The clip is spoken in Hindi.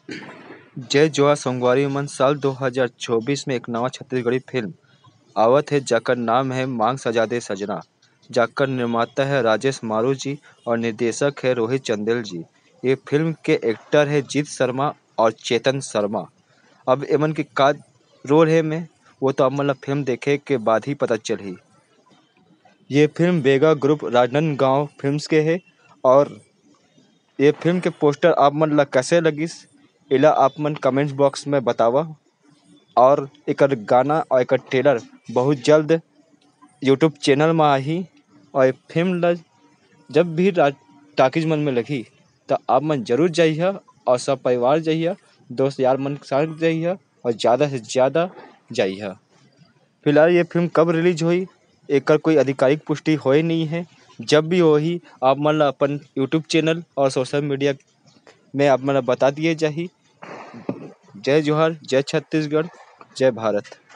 जय जोहार संगवारी मन। साल 2024 में एक नवा छत्तीसगढ़ी फिल्म आवत है जाकर नाम है मांग सजा दे सजना। जाकर निर्माता है राजेश मारू जी और निर्देशक है रोहित चंदेल जी। ये फिल्म के एक्टर है जीत शर्मा और चेतन शर्मा। अब एमन के का रोल है में वो तो अब मतलब फिल्म देखे के बाद ही पता चली। ये फिल्म बेगा ग्रुप राजनांदगांव फिल्म्स के है और ये फिल्म के पोस्टर आप मन ला कैसे लगिस एला आप मन कमेंट्स बॉक्स में बतावा। और एकर गाना और एकर ट्रेलर बहुत जल्द यूट्यूब चैनल में आही। और ये फिल्म ला जब भी टाकीज मन में लगी तो आप मन जरूर जाइए और सब परिवार जाइए, दोस्त यार मन के साथ जाइए और ज़्यादा से ज़्यादा जाइए। फिलहाल ये फिल्म कब रिलीज हुई एकर कोई आधिकारिक पुष्टि होए नहीं है। जब भी होही आप मन ला अपन यूट्यूब चैनल और सोशल मीडिया में आप मन ला बता दिए जाही। जय जोहार, जय छत्तीसगढ़, जय भारत।